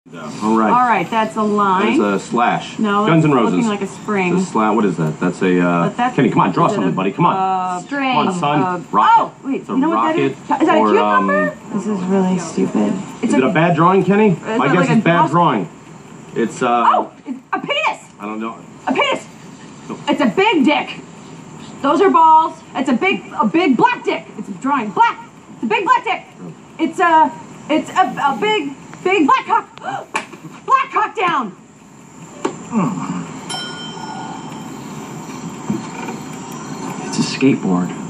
All right. All right, that's a line. That's a slash. No, Guns N' that's Roses. looking like a spring. It's a slash. What is that? That's a. That's- Kenny, come on, draw is it something, a, buddy. Come on. String. Come on, son. Oh, Rocket. wait. It's a You know what that rocket. is? Is that a or, cucumber? This is really stupid. Is it a bad drawing, Kenny? it My guess like a is bad dust- drawing. It's Oh, it's a penis. I don't know. A penis. It's a big dick. Those are balls. It's a big black dick. It's drawing black. It's a big black dick. It's a big black cock. Black cock down. It's a skateboard.